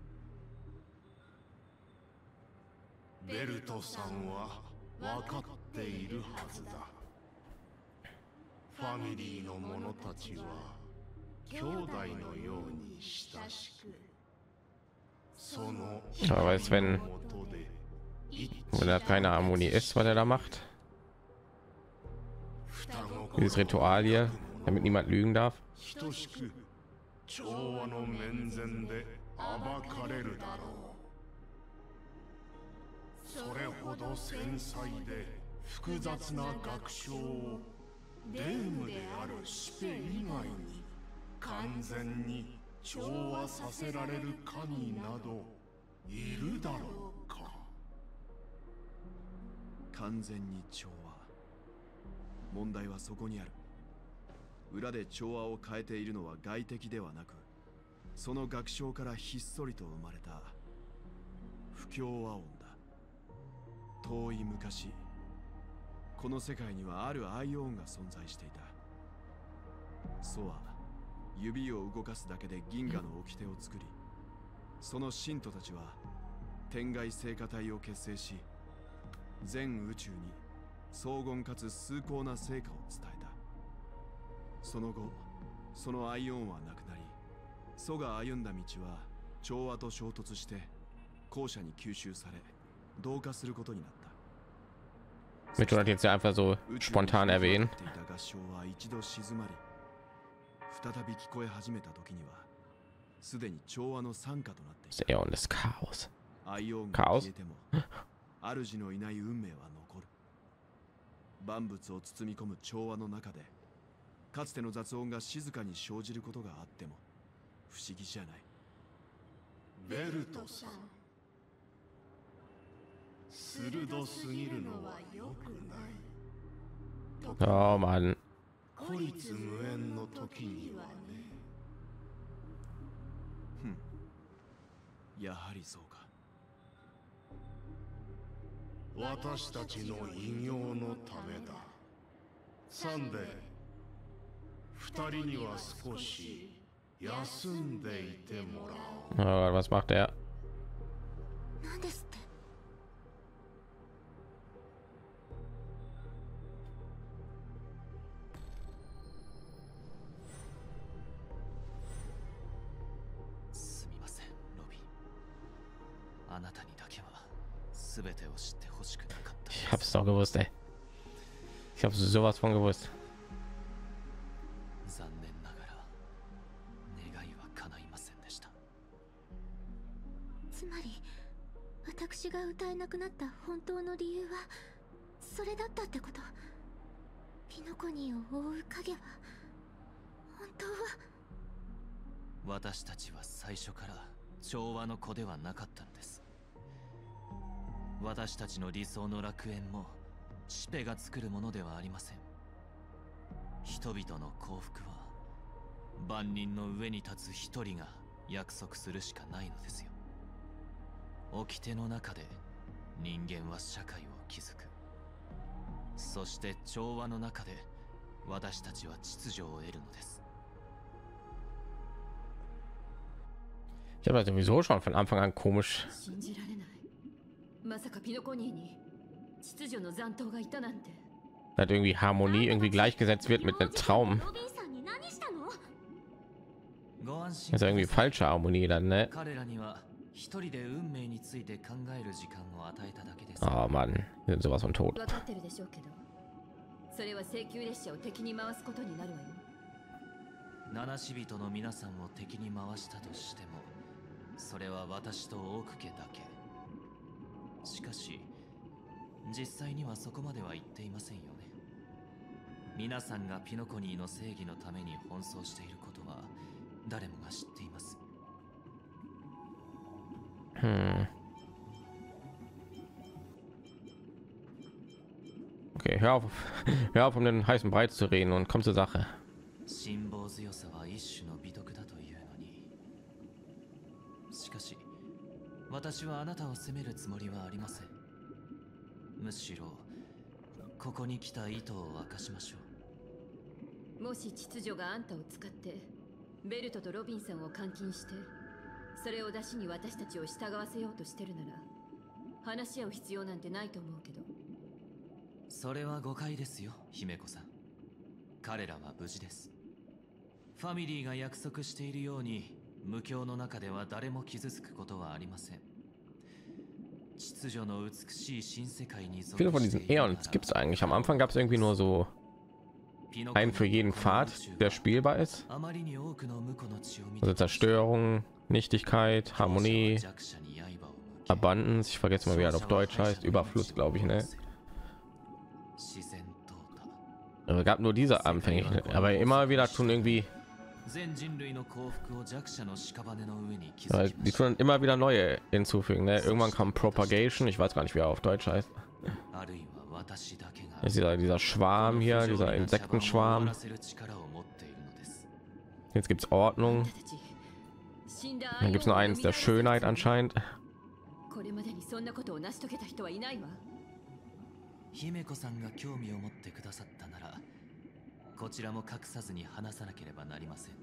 ベルトさんは分かっているはずだ。ファミリーの者たちは兄弟のように親しく、その Aber jetzt, wenn da keine Harmonie ist, was er da macht. Dieses Ritual hier, damit niemand lügen darf. 等しく調和の面前で暴かれるだろう。それほど繊細で複雑な楽章をデームであるシペ以外に完全に調和させられる神などいるだろうか。 完全に調和。問題はそこにある。裏で調和を変えているのは外敵ではなく、その楽章からひっそりと生まれた不協和音だ。遠い昔、この世界にはあるアイオンが存在していた。ソは指を動かすだけで銀河の掟を作り、その信徒たちは天外聖歌隊を結成し、全宇宙に荘厳かつ崇高な成果を伝えた。その後、そのアイオンはなくなり、ソが歩んだ道は調和と衝突して後者に吸収され同化することになった。 Mit du das jetzt einfach so spontan erwähnen? 合唱は一度静まり、再び聞こえ始めた時にはすでに調和の賛歌となっていた。 Das Äon des Chaos. アイオンが消えても主のいない運命は残る。万物を包み込む調和の中で、かつての雑音が静かに生じることがあっても不思議じゃない。 ベルトさん、鋭すぎるのは良くない。 Oh Mann. 孤立無縁の時にはね。 やはりそうか。 私たちの偉業のためだ。サンデー、二人には少し休んでいてもらおう。 Was macht er? なんですって。 すみません、ロビン。あなたにだけは全てを知ってほしくなかった。 Ich hab's doch gewusst, ey. Ich habe sowas von gewusst. 残念ながら願いは叶いませんでした。 つまり私が歌えなくなった本当の理由はそれだったってこと。ピノコニーを覆う影は本当は。 私たちは最初から調和の子ではなかったのです。私たちの理想の楽園もシペが作るものではありません。人々の幸福は万人の上に立つ一人が約束するしかないのですよ。掟の中で人間は社会を築く。そして調和の中で私たちは秩序を得るのです。 Ich habe sowieso schon von Anfang an komisch. 信じられない。まさかピノコニーに秩序の残党がいたなんて。 Dass irgendwie Harmonie irgendwie gleichgesetzt wird mit einem Traum. ロビンさんに何したの？ ご安心 Das ist irgendwie falsche Harmonie dann, ne? 彼らには一人で運命について考える時間を与えただけです。 Oh Mann, wir sind sowas von tot. 分かってるでしょうけど、それは請求列車を敵に回すことになるわよ。 七死人の皆さんを敵に回したとしても、それは私とオーク家だけ。しかし実際にはそこまでは言っていませんよね。皆さんがピノコニーの正義のために奔走していることは誰もが知っています。 Okay, hör auf, um den heißen Brei zu reden und komm zur Sache. 辛抱強さは一種の美徳だというのに。しかし私はあなたを責めるつもりはありません。むしろここに来た意図を明かしましょう。 もし秩序があんたを使ってベルトとロビンさんを監禁して、それを出しに私たちを従わせようとしてるなら話し合う必要なんてないと思うけど。 それは誤解ですよ、姫子さん。彼らは無事です。ファミリーが約束しているように、無境の中では誰も傷つくことはありません。秩序の美しい新世界に Viele von diesen Äons gibt es eigentlich. Am Anfang gab es irgendwie nur so einen für jeden Pfad, der spielbar ist. Also Zerstörung, Nichtigkeit, Harmonie, Abundance. Ich vergesse mal, wie das auf Deutsch heißt. Überfluss, glaube ich, ne? Es gab nur diese Anfänge, aber immer wieder tun irgendwie. Die tun immer wieder neue hinzufügen. Ne? Irgendwann kam Propagation, ich weiß gar nicht, wie er auf Deutsch heißt. Das ist dieser Schwarm hier, dieser Insektenschwarm. Jetzt gibt es Ordnung. Dann gibt es nur eins der Schönheit anscheinend. これまでそんなことを成し遂げた人はいないわ。 姫子さんが興味を持ってくださったなら、こちらも隠さずに話さなければなりませんね。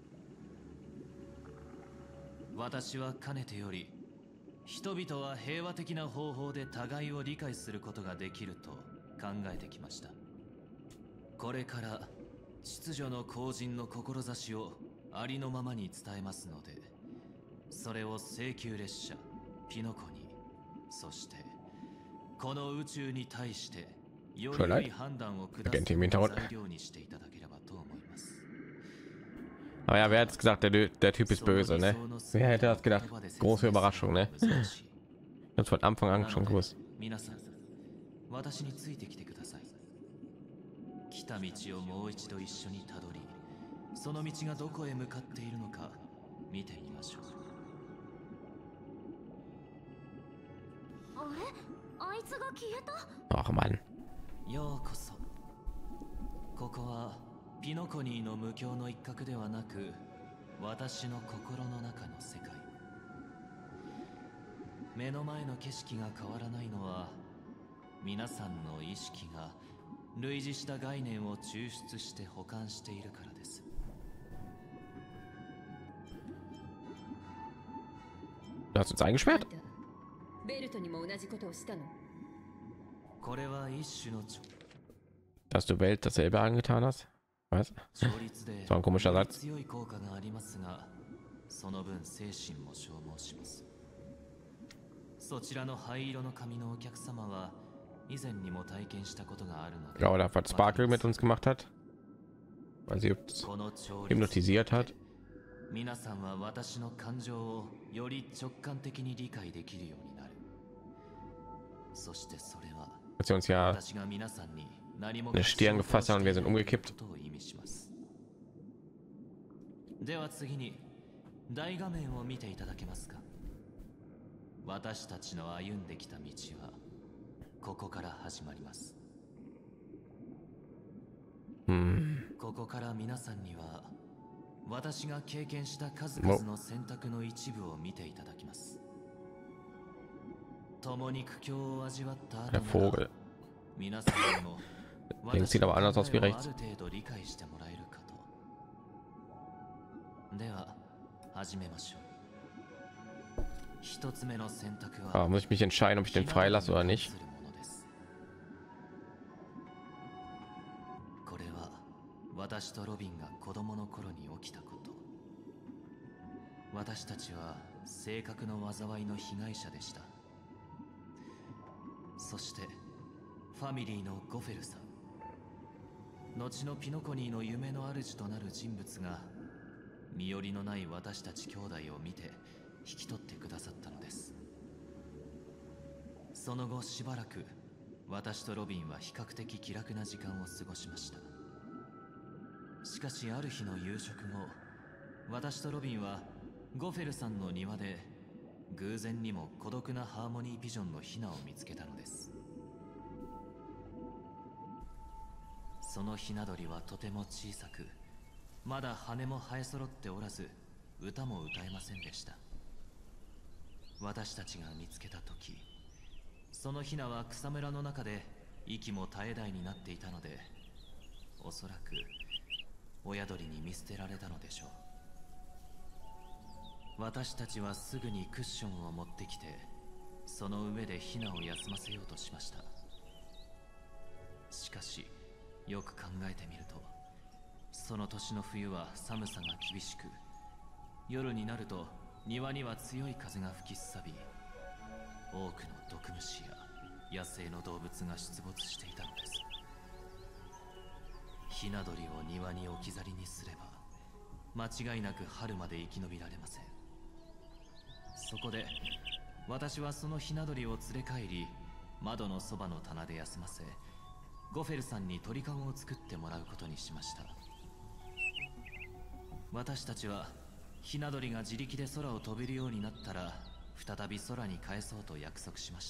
私はかねてより、人々は平和的な方法で互いを理解することができると考えてきました。これから秩序の後人の志をありのままに伝えますので、それを請求列車ピノコに、そしてこの宇宙に対してより良い判断を下す材料にしていただければと思います。 Aber ja, wer hätte gesagt, der Typ ist böse, ne? Wer hätte das gedacht? Große Überraschung, ne? Ich hab's von Anfang an schon gewusst. 皆さん、私についてきてください。来た道をもう一度一緒にたどり、その道がどこへ向かっているのか見てみましょう。 あれ、あいつが消えた。 Ach Mann. ようこそ。ここはピノコニーの無境の一角ではなく、私の心の中の世界。目の前の景色が変わらないのは、皆さんの意識が類似した概念を抽出して保管しているからです。 Du hast uns eingesperrt? ベルトにも同じことをしたの？ これは一種の Dass du Welt dasselbe angetan hast? Was? 調律で So ein komischer Satz. 強い効果がありますが、その分精神も消耗します。そちらの灰色の髪のお客様は以前にも体験したことがあるので、 Ja, oder was Sparkle mit uns gemacht hat? Weil sie uns この調律 hypnotisiert hat. 皆さんは私の感情をより直感的に理解できるようになる。そしてそれは Hat sie uns ja 私が皆さんに何も eine Stirn gefasst und wir sind umgekippt. ことを意味します。では次に大画面を見ていただけますか。私たちの歩んできた道はここから始まります。ここから皆さんには私が経験した数々の選択の一部を見ていただきます。共に苦境を味わった後 Der Vogel. 皆さんにも Links sieht aber anders aus wie ある rechts. 程度理解してもらえるかと。では始めましょう。一つ目の選択は Ah, muss ich mich entscheiden, ob ich den freilasse oder nicht? これは私とロビンが子供の頃に起きたこと。私たちは性格の災いの被害者でした。そしてファミリーのゴフェルさん、後のピノコニーの夢の主となる人物が身寄りのない私たち兄弟を見て引き取ってくださったのです。その後しばらく私とロビンは比較的気楽な時間を過ごしました。しかしある日の夕食後、私とロビンはゴフェルさんの庭で偶然にも孤独なハーモニーピジョンのヒナを見つけたのです。そのヒナ鳥はとても小さく、まだ羽も生え揃っておらず、歌も歌えませんでした。私たちが見つけた時、そのヒナは草むらの中で息も絶え絶えになっていたので、おそらく親鳥に見捨てられたのでしょう。私たちはすぐにクッションを持ってきて、その上でヒナを休ませようとしました。しかしよく考えてみると、その年の冬は寒さが厳しく、夜になると庭には強い風が吹きすさび、多くの毒虫や野生の動物が出没していたのです。ヒナ鳥を庭に置き去りにすれば間違いなく春まで生き延びられません。そこで私はそのヒナ鳥を連れ帰り、窓のそばの棚で休ませ、ゴフェルさんに鳥かごを作ってもらうことにしました。私たちはヒナ鳥が自力で空を飛べるようになったら再び空に帰そうと約束しました。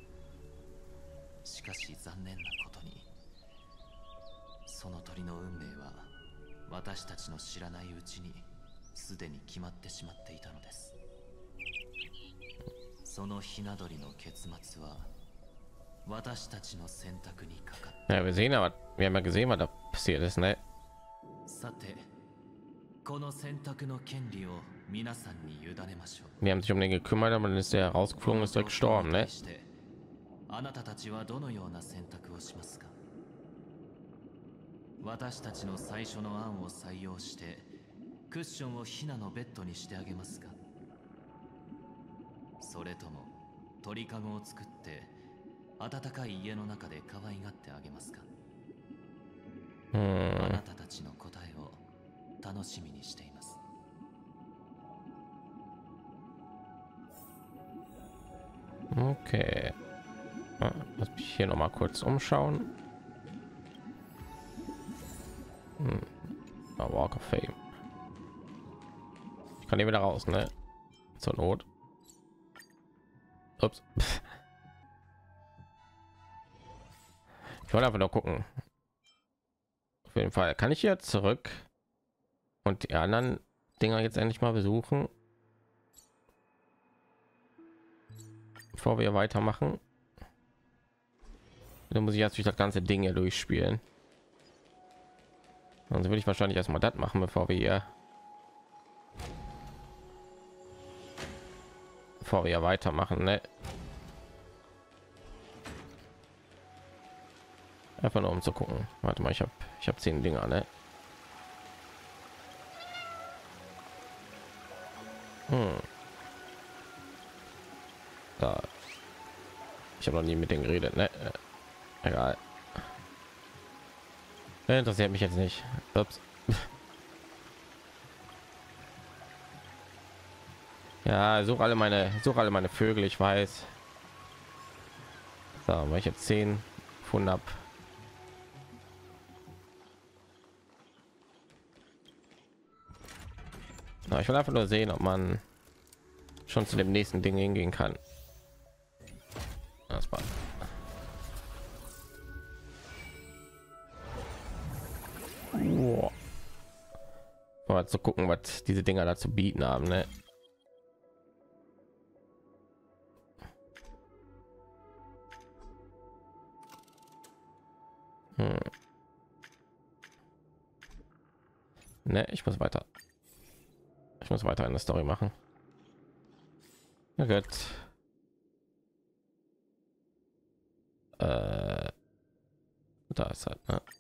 しかし残念なことに、その鳥の運命は私たちの知らないうちにすでに決まってしまっていたのです。 そのひな鳥の結末は私たちの選択にかかっ Ja, wir sehen aber, wir haben ja gesehen, was da passiert ist, ne? さてこの選択の権利を皆さんに委ねましょう Die haben sich um den gekümmert, aber dann ist der rausgeflogen, ist direkt gestorben, ne? あなたたちはどのような選択をしますか。私たちの最初の案を採用してクッションをヒナのベッドにしてあげますか。それとも鳥かごを作って暖かい家の中で可愛がってあげますか。あなたたちの答えを楽しみにしています。 Okay. Lass mich hier noch mal kurz umschauen. Walk of Fame. Ich kann hier wieder raus, ne? Zur Not. Ups. Ich wollte einfach nur gucken. Auf jeden Fall kann ich hier zurück und die anderen Dinger jetzt endlich mal besuchen, bevor wir weitermachen. Dann muss ich jetzt das ganze Ding hier durchspielen. Also würde ich wahrscheinlich erstmal das machen, bevor wir hier weitermachen, ne? Einfach nur um zu gucken. Warte mal, ich habe 10 Dinger, ne? Da. Ich habe noch nie mit denen geredet, ne? Egal. Interessiert mich jetzt nicht. Ups. Ja, suche alle meine Vögel, ich weiß. So, weil ich jetzt 10 gefunden habe. Na, ich will einfach nur sehen, ob man schon zu dem nächsten Ding hingehen kann. Das war mal zu gucken, was diese Dinger da zu bieten haben, ne? Ne, ich muss weiter. Ich muss weiter eine Story machen. Na gut. Da ist halt, ne?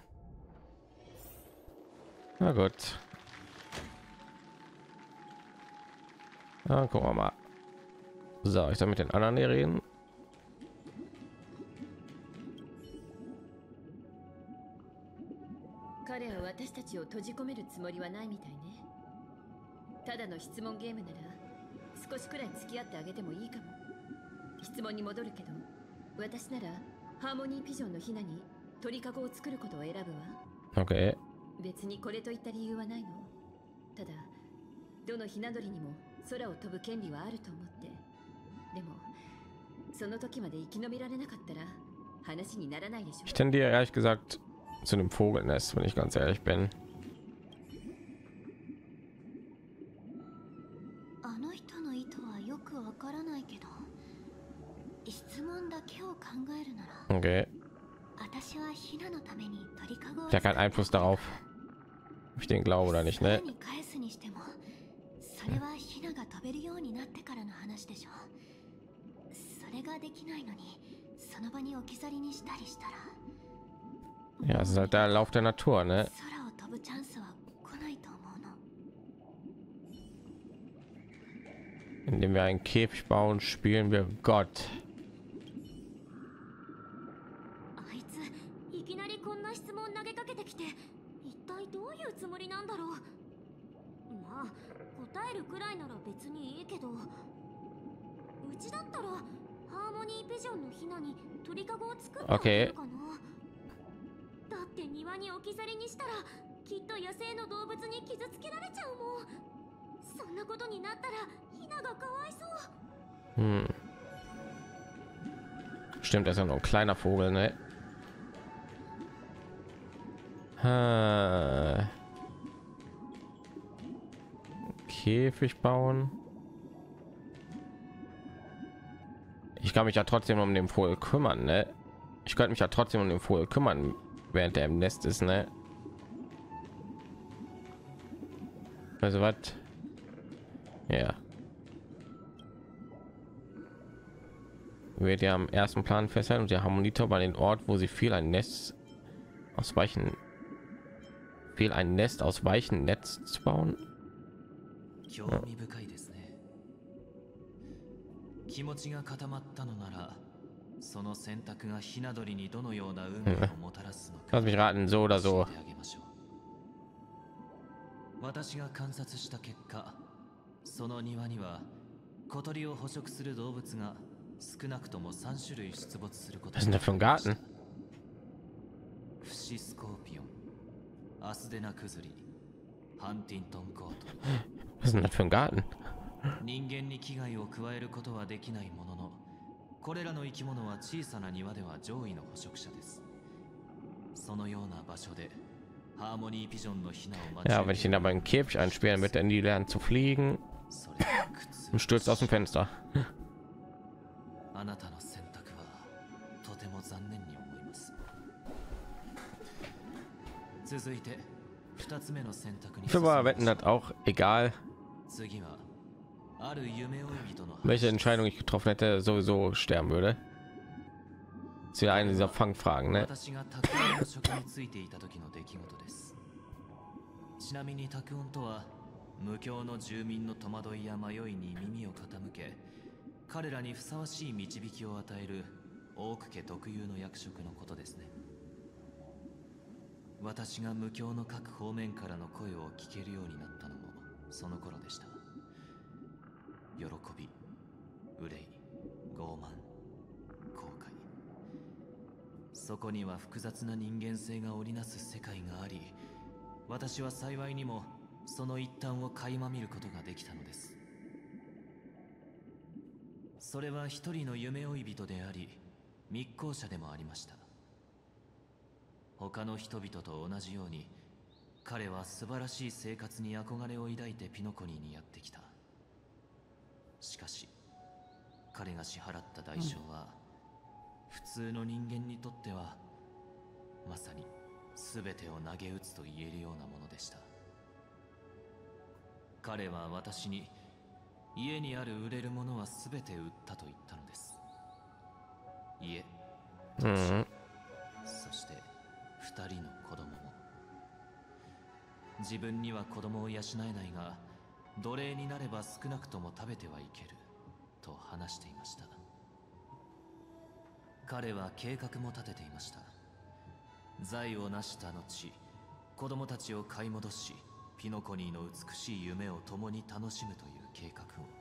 Na gut. Dann gucken wir mal. So, ich soll mit den anderen hier reden. Okay. 別にこれといった理由はないの。ただどのひな鳥にも空を飛ぶ権利はあると思って。でもその時まで生き延びられなかったら話にならないでしょ。 Ich tendiere ehrlich gesagt zu einem Vogelnest, wenn ich ganz ehrlich bin. あの人の意図はよくわからないけど、質問だけを考えるなら。 Okay. Ich habe keinen Einfluss darauf, ob ich den glaube oder nicht, ne? Ja, es ist halt der Lauf der Natur, ne? Indem wir einen Käfig bauen, spielen wir Gott. Okay. だって庭に置き去りにしたらきっと野生の動物に傷つけられちゃうもん。そんなことになったらヒナがかわいそう。 Stimmt, das ist ja nur ein kleiner Vogel, ne? Käfig bauen. Ich kann mich ja trotzdem um den Vogel kümmern, ne? Ich könnte mich ja trotzdem um den Vogel kümmern, während er im Nest ist, ne? Also was? Ja. Wird ja am ersten Plan festhalten und der Harmonitor bei den Ort, wo sie ein Nest aus weichen Netz zu bauen. 気持ちが固まったのなら、その選択がひな鳥にどのような運命をもたらすのか。 Lass mich raten, so oder so. 私が観察した結果、その庭には小鳥を捕食する動物が少なくとも3種類出没すること。 Was ist denn da für ein Garten? フシスコーピオン、アスデナクズリ、ハンティントンコート。 Was ist denn das für ein Garten? 人間に危害を加えることはできないものの、これらの生き物は小さな庭では上位の捕食者です。そのような場所でハーモニーピジョンのヒナを待ち。 Ja, wenn ich ihn aber in Käfig einsperren, wird er nie lernen zu fliegen und stürzt aus dem Fenster. あなたの選択はとても残念に思います。続いて2つ目の選択に。 Ich will aber wetten, das auch egal. 次は welche Entscheidung ich getroffen hätte, sowieso sterben würde. Das ist ja eine dieser Fangfragen, ne? ちなみにタクオンとは無教の住民の戸惑いや迷いに耳を傾け、彼らにふさわしい導きを与えるオーク家特有の役職のことですね。私が無教の各方面からの声を聞けるようになったのもその頃でした。 喜び、憂い、傲慢、後悔。そこには複雑な人間性が織りなす世界があり、私は幸いにもその一端を垣間見ることができたのです。それは一人の夢追い人であり、密航者でもありました。他の人々と同じように、彼は素晴らしい生活に憧れを抱いてピノコニーにやってきた。 しかし彼が支払った代償は、普通の人間にとってはまさに全てを投げ打つと言えるようなものでした。彼は私に家にある売れるものは全て売ったと言ったのです。家、そして2人の子供も。自分には子供を養えないが、 奴隷になれば少なくとも食べてはいけると話していました。彼は計画も立てていました。財を成した後、子供たちを買い戻し、ピノコニーの美しい夢を共に楽しむという計画を。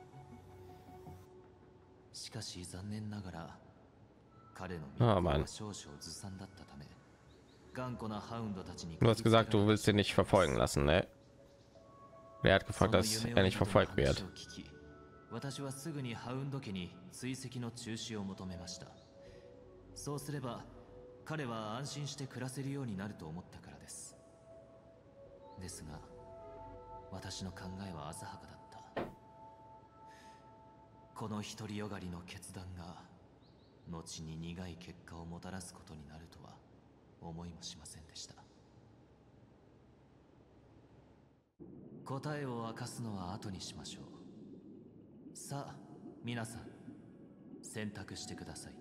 しかし残念ながら彼の身は少々ずさんだったため、頑固なハウンドたちに。 Du hast gesagt, du willst ihn nicht verfolgen lassen, ne? Er hat gefragt, dass er nicht verfolgt wird. 私はすぐにハウンド家に追跡の中止を求めました。そうすれば彼は安心して暮らせるようになると思ったからです。ですが私の考えは浅はかだった。この独りよがりの決断が後に苦い結果をもたらすことになるとは思いもしませんでした。 答えを明かすのは後にしましょう。さあ皆さん選択してください。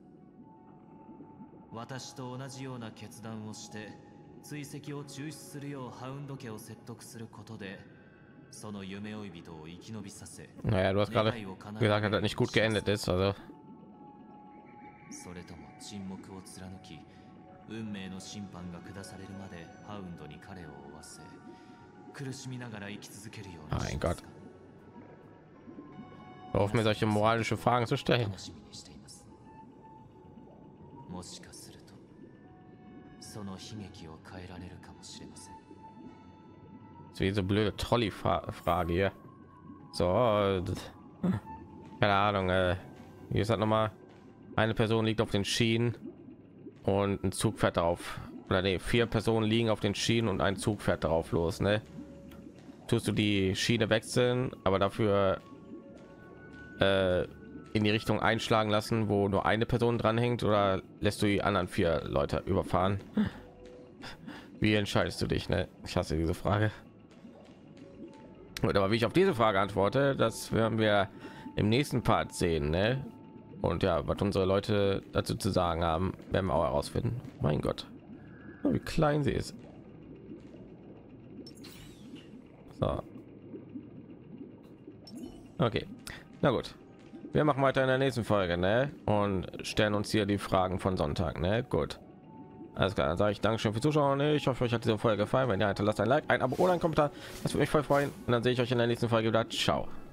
私と同じような決断をして追跡を中止するようハウンド家を説得することで、その夢追い人を生き延びさせ。 Naja, du hast gerade gesagt, dass das nicht gut geendet ist, also. それとも沈黙を貫き、運命の審判が下されるまでハウンドに彼を追わせ。 Mein Gott. Hör auf mir solche moralische Fragen zu stellen. Das ist wie so blöde Trolley-Frage hier. So, keine Ahnung. Hier ist halt noch mal eine Person liegt auf den Schienen und ein Zug fährt darauf. Oder nee, 4 Personen liegen auf den Schienen und ein Zug fährt darauf los, ne? Tust du die Schiene wechseln, aber dafür in die Richtung einschlagen lassen, wo nur eine Person dranhängt, oder lässt du die anderen 4 Leute überfahren? Wie entscheidest du dich? Ne? Ich hasse diese Frage. Gut, aber wie ich auf diese Frage antworte, das werden wir im nächsten Part sehen. Ne? Und ja, was unsere Leute dazu zu sagen haben, werden wir auch herausfinden. Mein Gott, wie klein sie ist. So. Okay, na gut. Wir machen weiter in der nächsten Folge, ne? Und stellen uns hier die Fragen von Sonntag, ne? Gut. Alles klar, dann sage ich Dankeschön fürs Zuschauen. Ich hoffe, euch hat diese Folge gefallen. Wenn ja, hinterlasst ein Like, ein Abo oder ein Kommentar. Das würde mich voll freuen. Und dann sehe ich euch in der nächsten Folge wieder. Ciao.